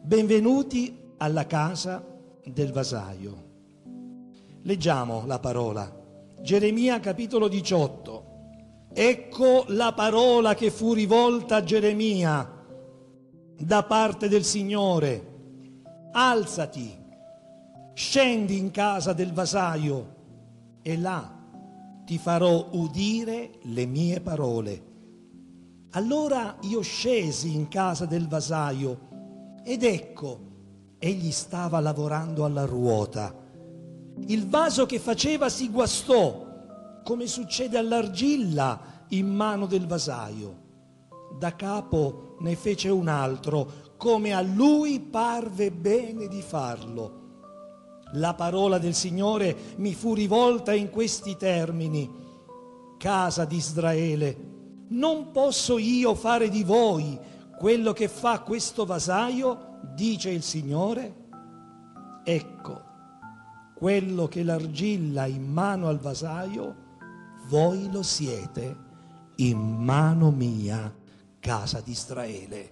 Benvenuti alla casa del vasaio. Leggiamo la parola. Geremia capitolo 18. Ecco la parola che fu rivolta a Geremia da parte del Signore. Alzati, scendi in casa del vasaio e là ti farò udire le mie parole. Allora io scesi in casa del vasaio ed ecco, egli stava lavorando alla ruota. Il vaso che faceva si guastò, come succede all'argilla in mano del vasaio. Da capo ne fece un altro, come a lui parve bene di farlo. La parola del Signore mi fu rivolta in questi termini: casa di Israele, non posso io fare di voi quello che fa questo vasaio, dice il Signore? Ecco, quello che l'argilla in mano al vasaio, voi lo siete in mano mia, casa di Israele.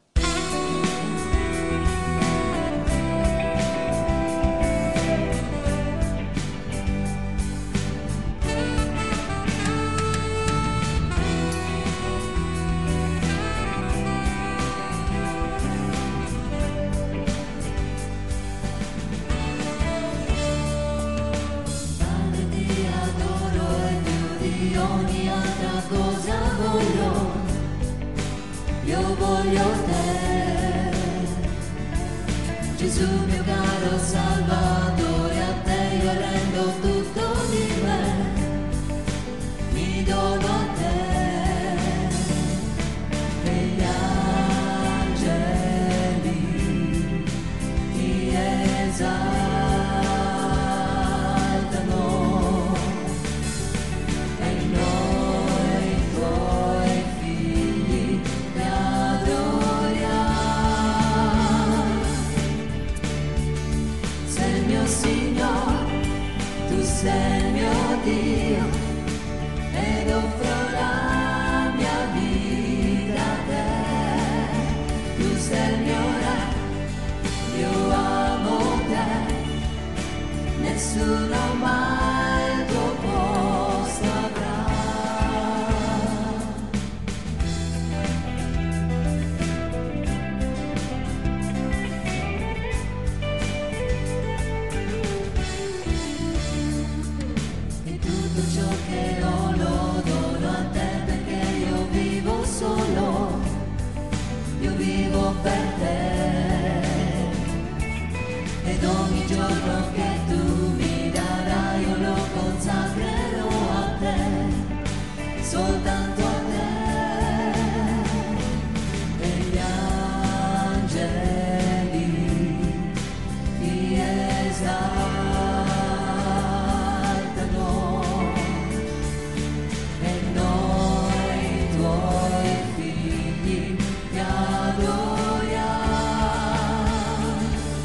Io voglio te, Gesù mio caro Salvatore, a te io rendo tutto di me, mi dono a te, e gli angeli ti esaltano, e noi tuoi figli ti adoriamo. Sei il mio Signore, tu sei il mio Dio, ed offro la mia vita a te. Tu sei il mio Re, io amo te, nessuno mai il tuo posto avrà. E tutto ciò che ho lo dono a te, perché io vivo solo, io vivo per te, ed ogni giorno che tu mi darai io lo consacrerò a te, soltanto a te, e gli angeli ti esaltano, e noi tuoi figli ti adoriamo.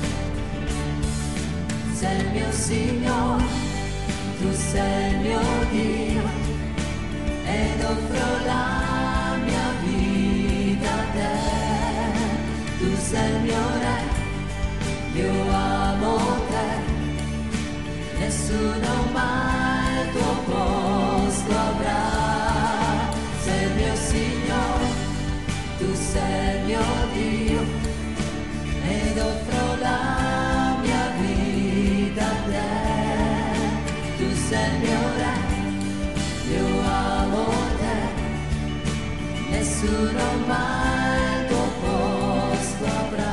Sei il mio Signore, tu sei il mio Dio, ed offro la mia vita a te. Tu sei il mio Re, io amo te, nessuno mai il tuo posto avrà. Sei il mio Signore, tu sei il mio Dio, ed offro la mia vita a te. Tu sei il mio Re, io amo te, nessuno mai il tuo posto avrà.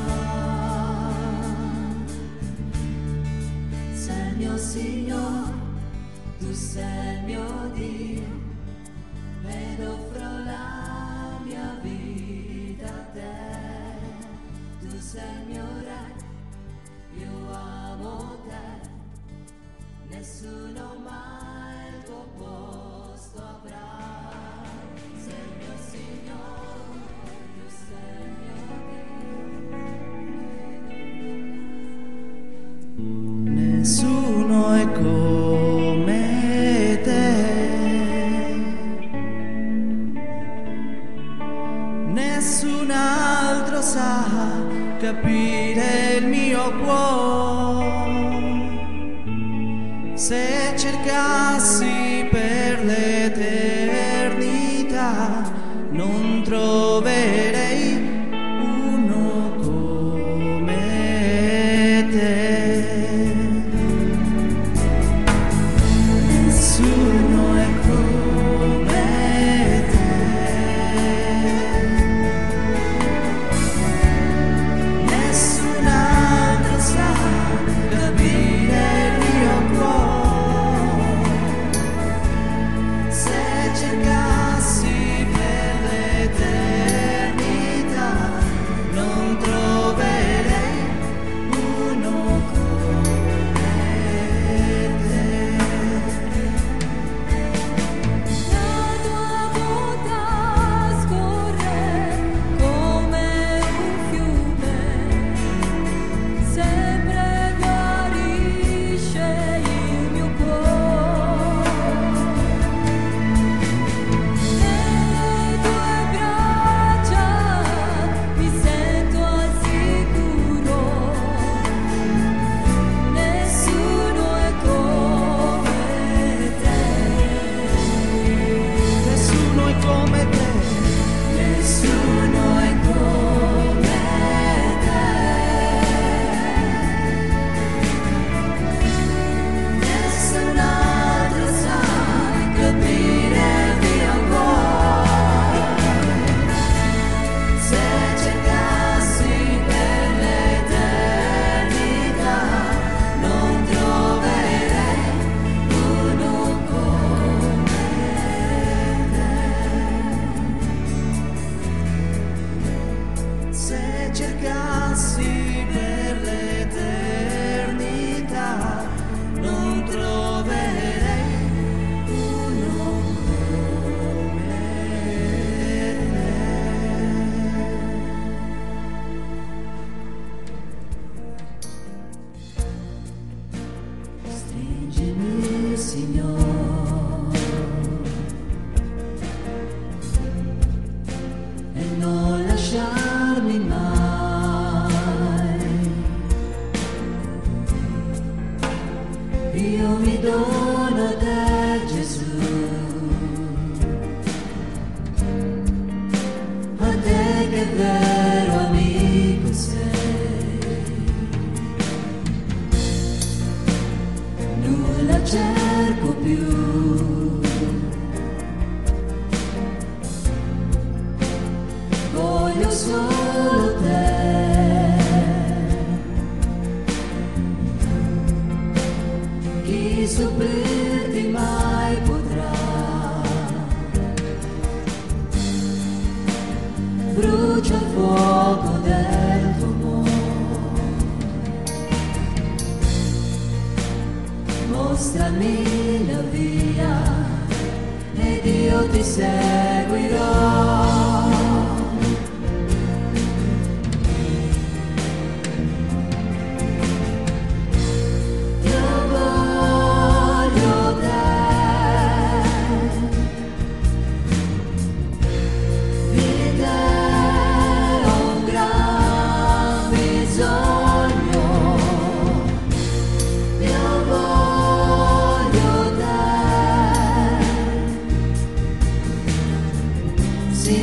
Signore, tu sei il mio Dio ed offro la mia vita a te. Tu sei il mio Re, io amo te, nessuno mai il tuo posto avrà. Sei il mio Signore, tu sei il mio Dio. Nessuno è come te, nessun altro sa capire il mio cuore. Se cercassi per l'eternità non troverei uno come te. Nessuno è come te, nessun altro sa capire il mio cuore. Se cercassi per l'eternità non troverei uno come te. La tua bontà scorre come un fiume, sempre guarisce il mio cuore. Nelle tue braccia mi sento al sicuro, nessuno è come te. Nessuno è come te, nessuno è come te, nessun altro sa capire il mio cuore. Se cercassi per l'eternità non troverei uno come te. Se cercassi per l'eternità non troverei uno come te. Stringimi, Signore, e non lasciarmi mai. Io mi dono a te, Gesù, a te che vero amico sei. Nulla cerco più, voglio solo te. Chi supplirti mai potrà? Brucia il fuoco del tuo amore, mostrami la via ed io ti seguirò. Io voglio te, di te ho un gran bisogno. Io voglio te, sì,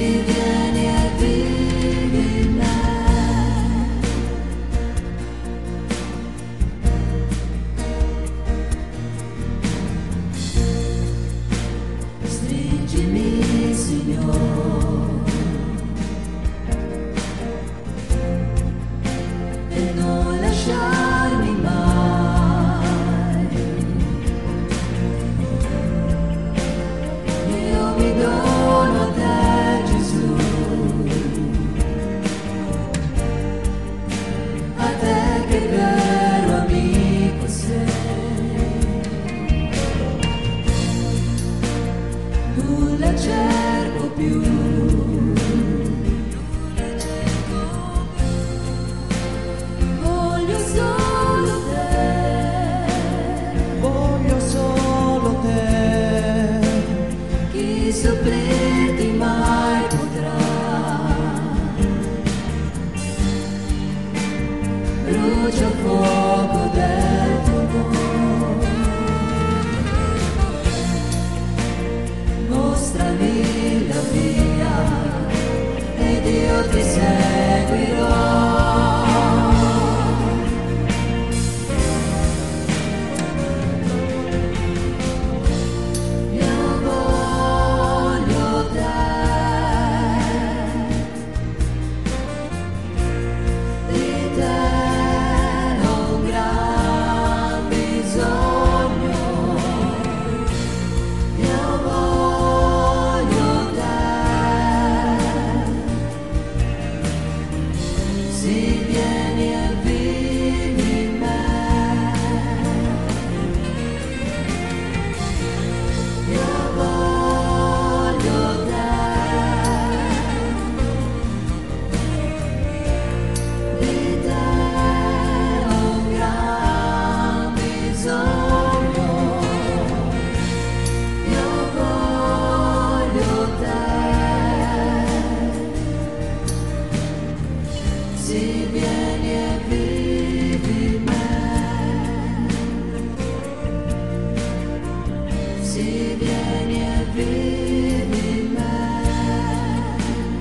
sì, vieni e vivi in me.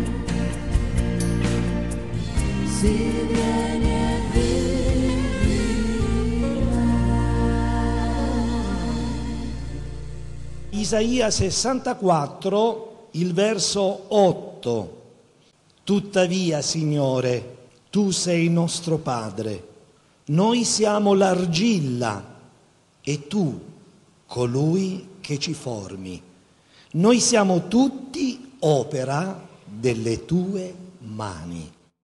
Sì, vieni e vivi in me. Isaia 64, il verso 8. Tuttavia, Signore, tu sei nostro Padre, noi siamo l'argilla e tu colui che ci formi. Noi siamo tutti opera delle tue mani.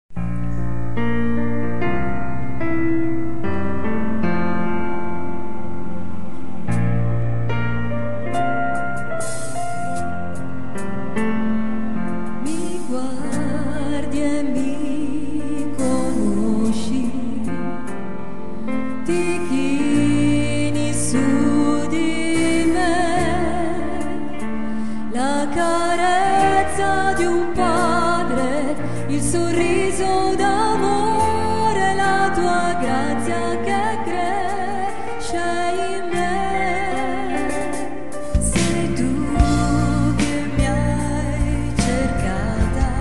Mi guardi e mi conosci, ti chini su di me, la carezza di un padre, il sorriso d'amore, la tua grazia che cresce in me. Sei tu che mi hai cercata,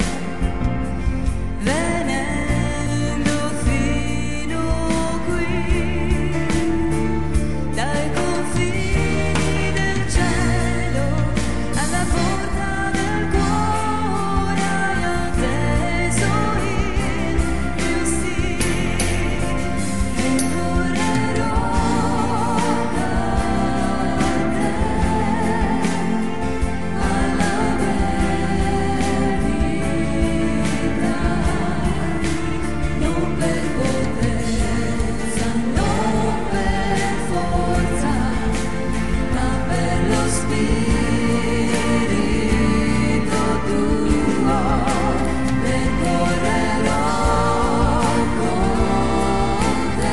venendo fino qui, dai confini del cielo alla porta del cuore hai atteso il mio sì, e correrò da te alla verità, non per potenza, non per forza, ma per lo Spirito tuo, percorrerò con te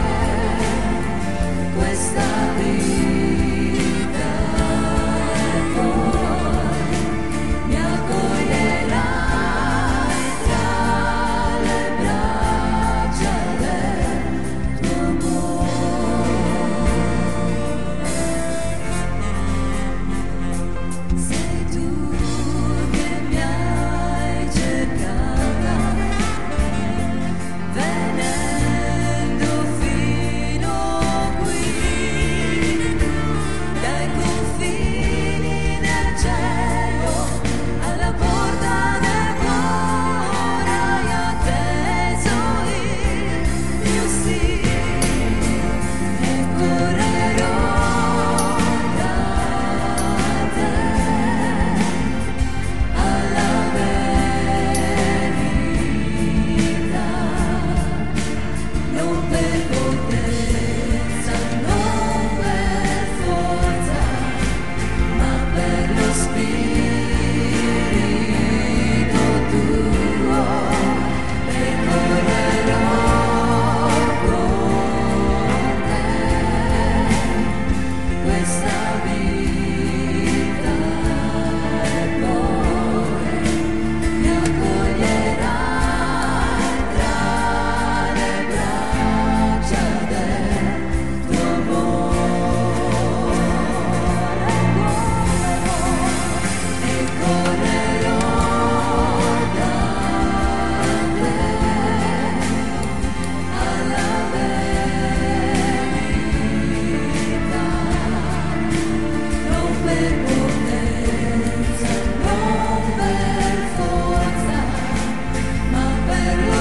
questa vita e poi mi accoglierai tra le braccia del tuo amore. Sei tu che mi hai cercata, venendo fino qui, dai confini del cielo alla porta del cuore hai atteso il mio sì, e correrò da te alla verità, non per potenza, non per forza, ma per lo Spirito tuo, percorrerò con te questa vita e poi mi accoglierai tra le braccia del tuo amore. E correrò da te alla verità, non per potenza, non per forza, ma per lo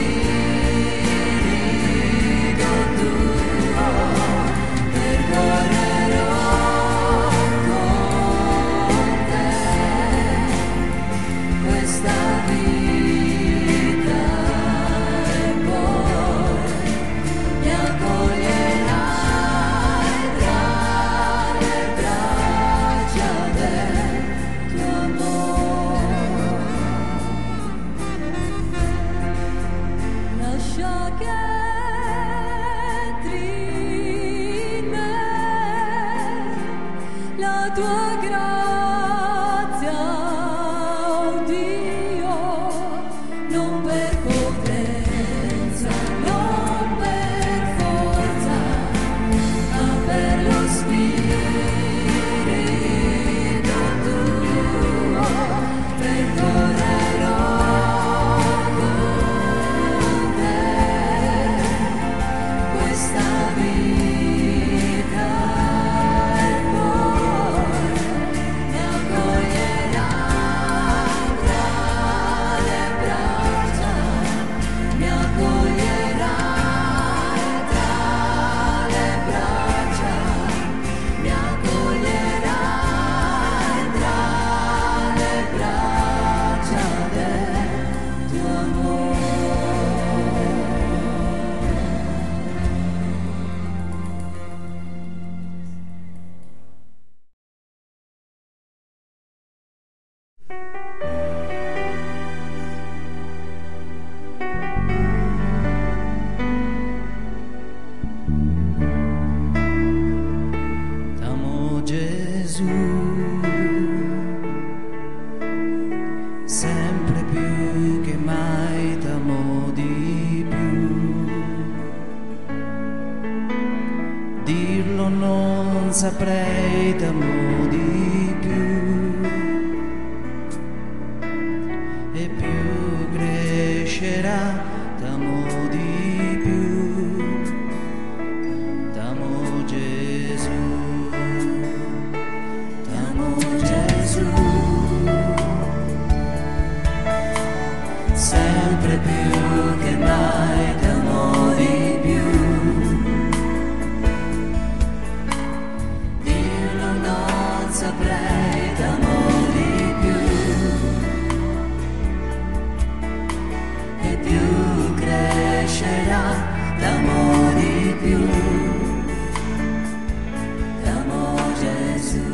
Spirito tuo, percorrerò con te questa vita e poi mi accoglierai tra le braccia del tuo amore. Lascia che entri in me la tua grazia, oh Dio, non per potenza, non per forza, ma per lo Spirito dirlo non saprei, t'amo di più e più crescerà, t'amo di più, t'amo Gesù, t'amo Gesù, sempre più che mai t'amo di più. Saprei t'amo di più e più crescerà, t'amo di più, t'amo Gesù,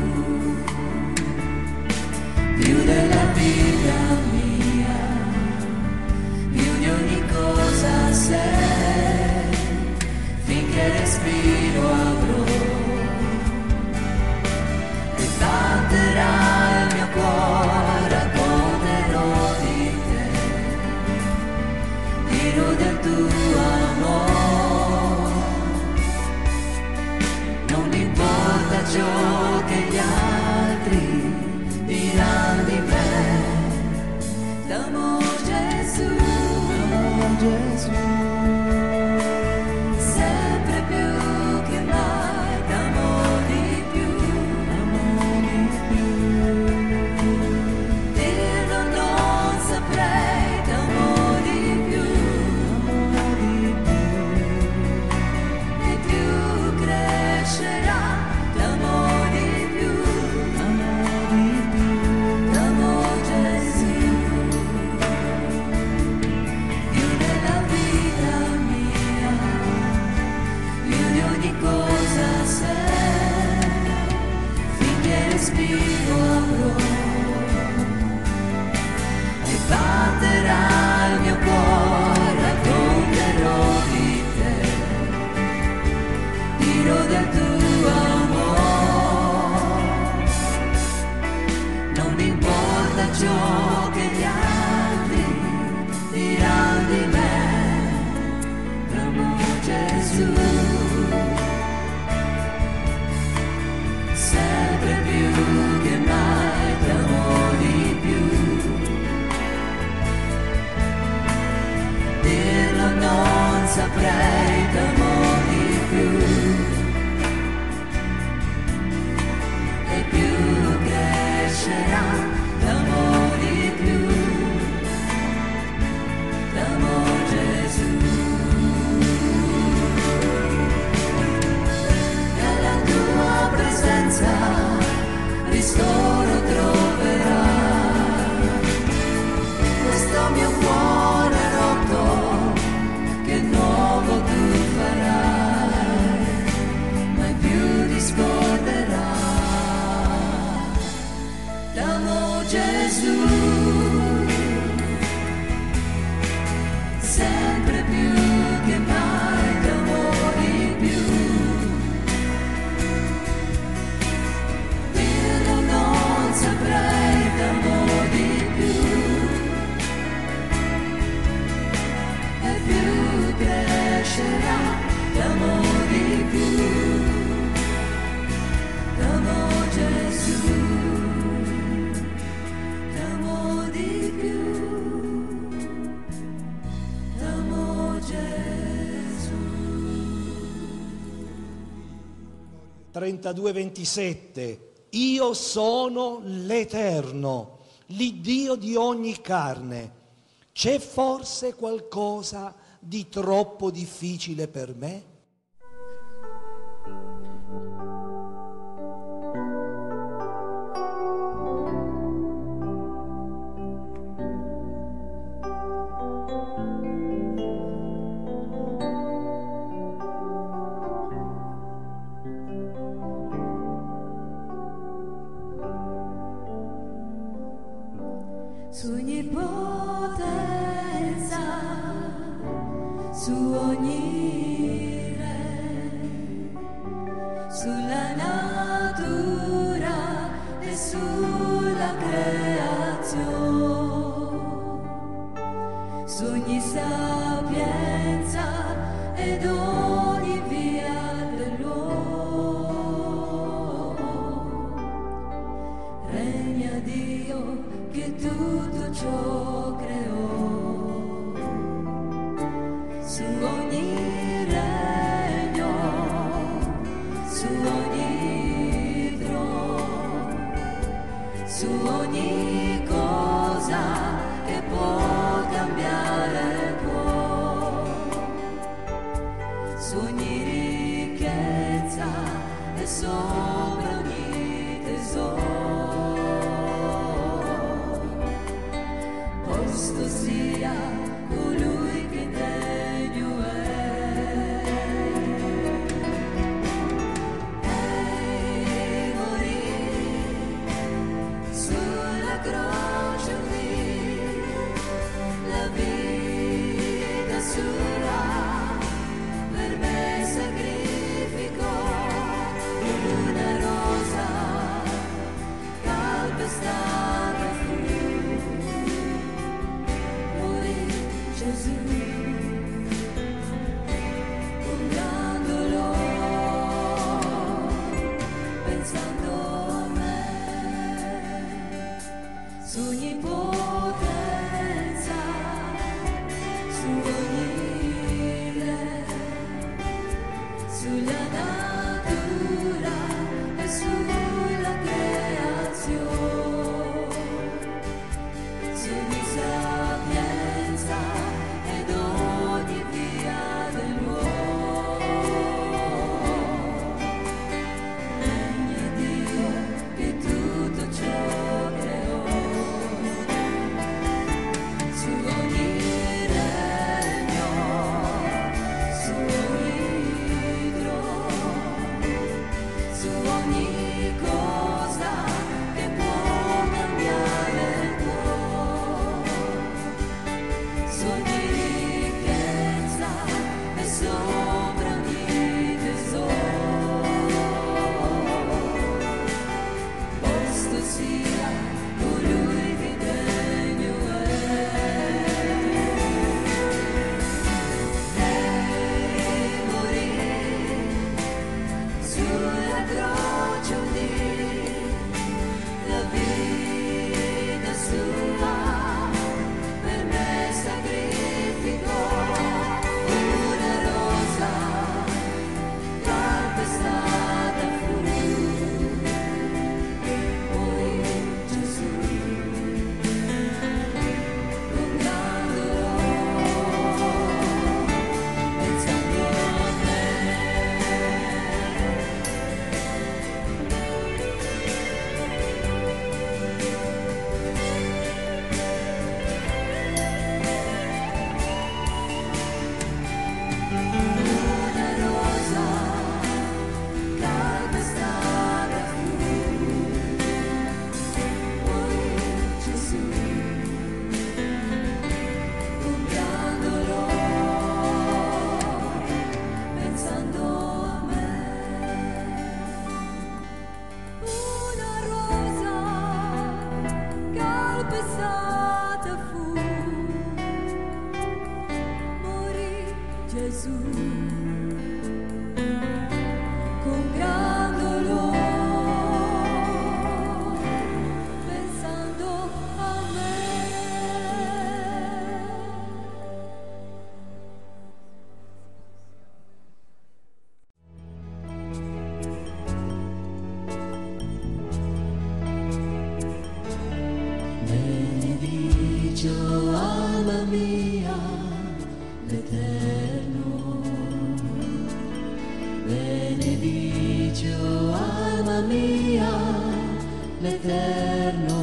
più della vita mia, più di ogni cosa sei, finché respiro avrò. Batterà il mio cuore, racconterò di te, dirò del tuo amore, non mi importa ciò che gli altri diranno di me, t'amo Gesù, t'amo Gesù. Respiro avrò e batterà il mio cuore, racconterò di te, dirò del tuo amore, non mi importa ciò che gli altri diranno di me, t'amo Gesù. Sempre più che mai t'amo di più, dirlo non saprei, t'amo di più e più crescerà, t'amo di più, t'amo Gesù. Nella tua presenza ristoro troverà, questo mio cuore rotto che nuovo tu farai, mai più discorderà, t'amo Gesù, sempre più che mai t'amo di più. Saprei t'amo di più e più crescerà, t'amo di più, t'amo Gesù, t'amo di più, t'amo Gesù. 32:27. Io sono l'Eterno, l'Iddio di ogni carne. C'è forse qualcosa di troppo difficile per me? Su ogni potenza, su ogni re, sulla natura e sulla creazione, su ogni sapienza ed ogni via dell'uomo. su ogni trono, su ogni cosa che può cambiare il cuore, su ogni ricchezza e sopra ogni tesoro, posto sia colui che degno è. Ei morì sulla croce lì, la vita sua per me sacrificò, una rosa calpestata fu, morì Gesù con gran dolore, pensando a me, su ogni potenza, su ogni re, sulla natura e sulla creazione, su ogni sapienza ed ogni via dell'uomo, regna Dio che tutto ciò creò, su ogni regno, su ogni trono, su ogni cosa che può cambiare il cuore, su ogni ricchezza e sopra ogni tesoro, posto sia colui che degno è. Ei morì sulla croce lì, la vita sua per me sacrificò, una rosa calpestata fu, morì Gesù con gran dolore, pensando a me. Una rosa calpestata fu, morì Gesù con gran dolore, pensando a me. Una rosa calpestata fu, morì Gesù con gran dolore, pensando a me. Benedicio alma mia l'Eterno, benedicio alma mia l'Eterno,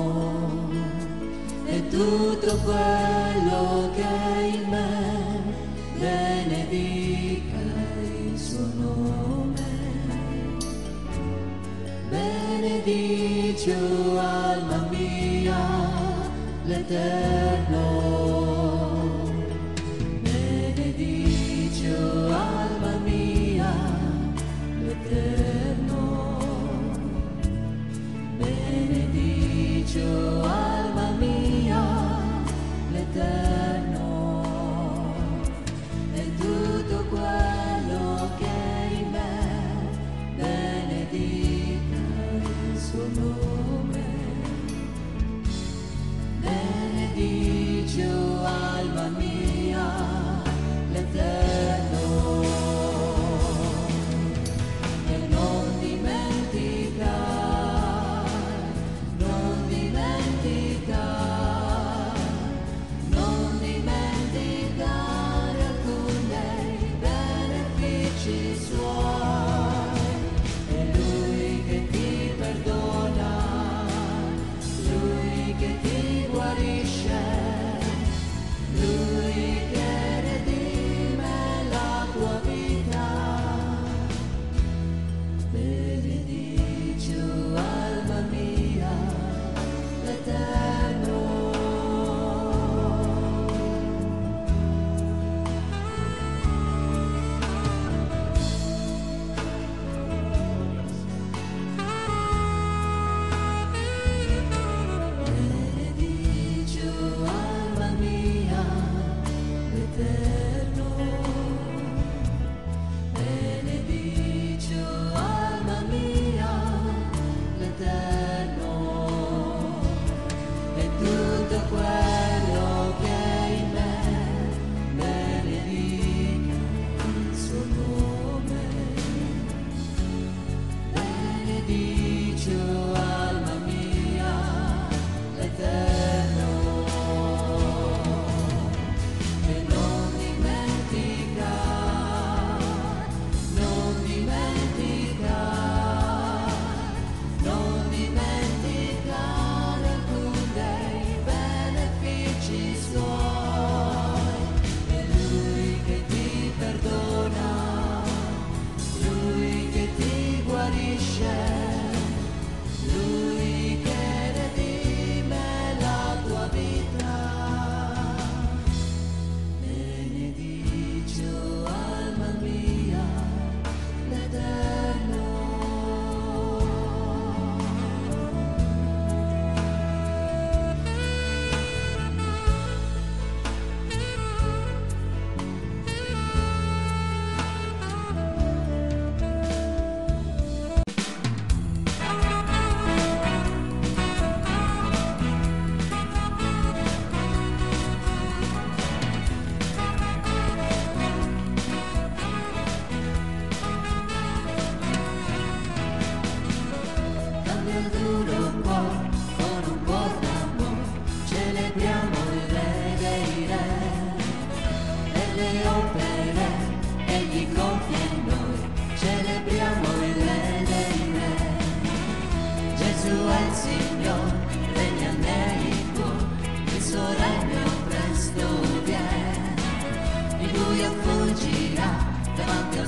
e tutto quello che è in me benedica il suo nome. Benedicio alma mia l'Eterno, benedicio alma mia l'Eterno, benedicio alma mia l'Eterno, e tutto quello che è in me benedica il suo nome. Benedicio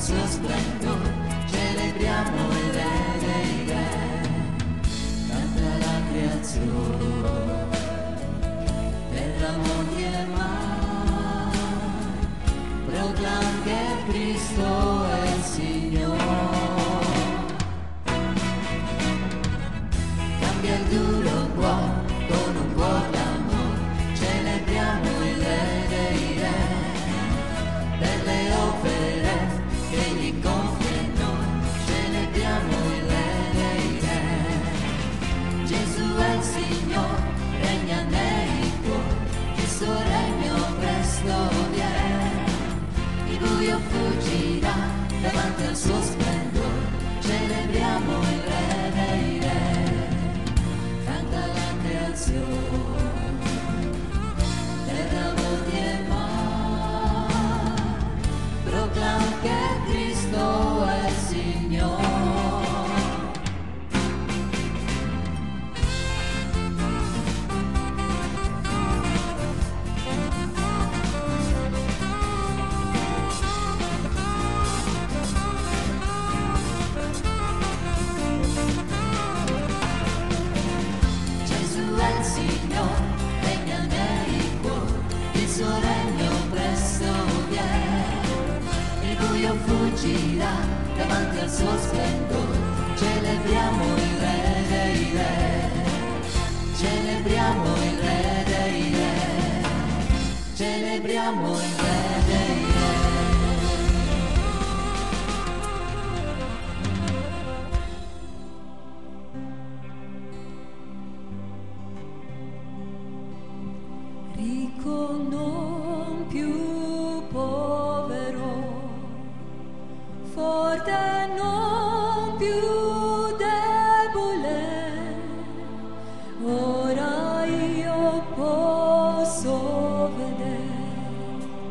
suo splendore, celebriamo il Re dei Re. Canta la creazione, terra, monti e mare, proclam che Cristo è il Signore. Cambia il duro cuore con un cuore d'amore, celebriamo il Re dei Re, per le opere che gli compie noi, celebriamo il Re dei Re. Gesù è il Signore, regna nei cuori, il suo regno presto viene, il buio fuggirà davanti al suo splendore, celebriamo il Re dei Re. Canta la creazione, terra, monti e mare, proclama che Cristo è il Signore. Gesù è il Signore, regna nei cuori, il suo regno presto viene, il buio fuggirà davanti al suo splendore, celebriamo il Re dei Re, celebriamo il Re dei Re, celebriamo il Re dei Re. Ricco non più povero, forte non più debole, ora io posso vedere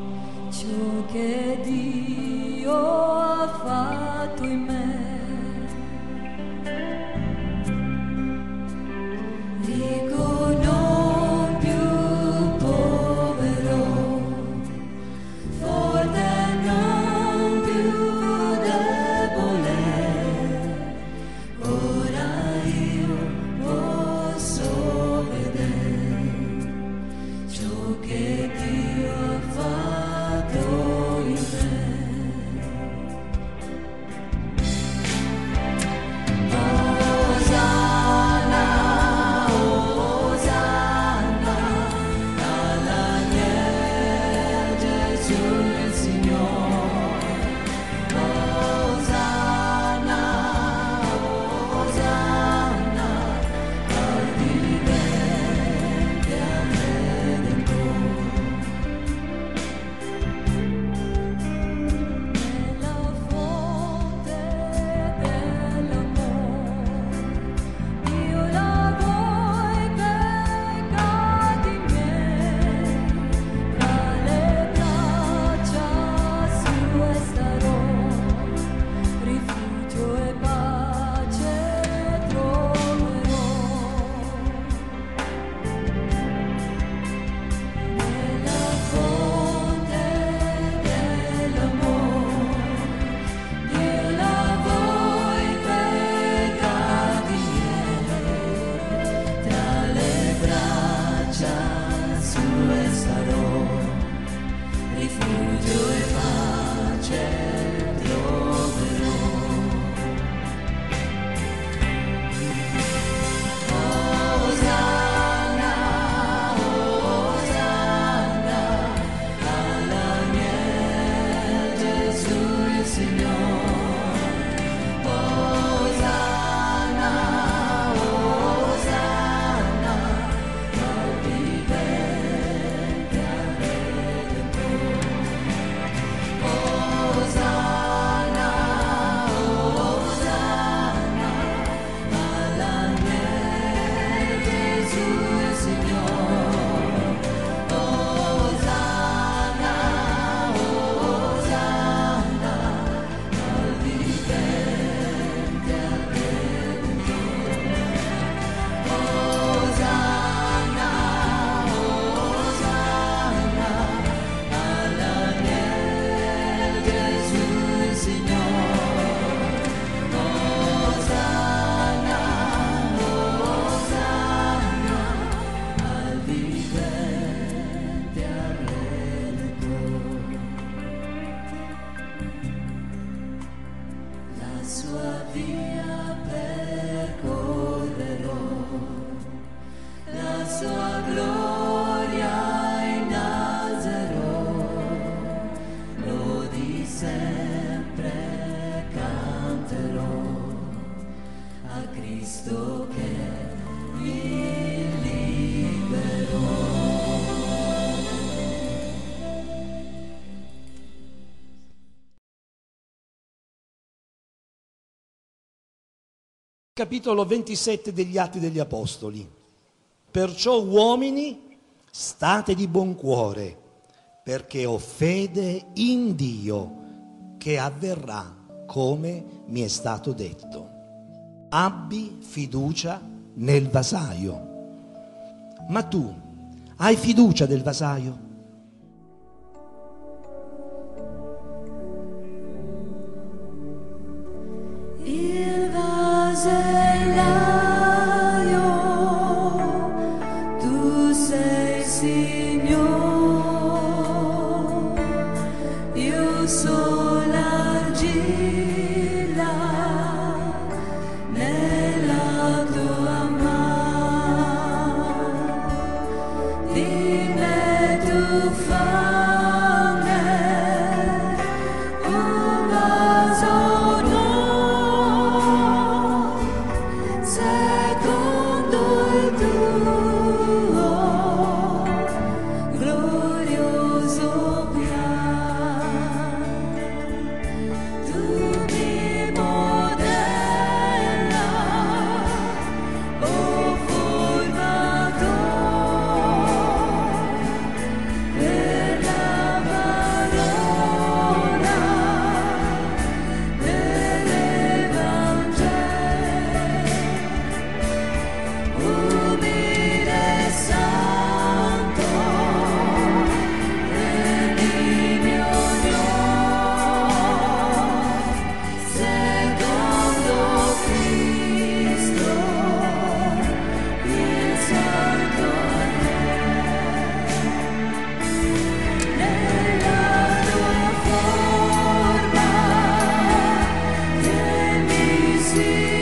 sua via percorrerò, la sua gloria innalzerò, lodi sempre canterò a Cristo che mi liberò. Capitolo 27 degli Atti degli Apostoli. Perciò uomini, state di buon cuore, perché ho fede in Dio che avverrà come mi è stato detto. Abbi fiducia nel vasaio. Ma tu hai fiducia del vasaio? Il vasellaio, tu sei Signore, io sono l'argilla nella tua mano, di me tu fammi un vaso secondo il tuo glorioso piano, tu mi modella, oh formatore, per la parola dell'Evangelo. Umile santo, prendi mio onore, secondo Cristo, il Santo nella tua forma, tieni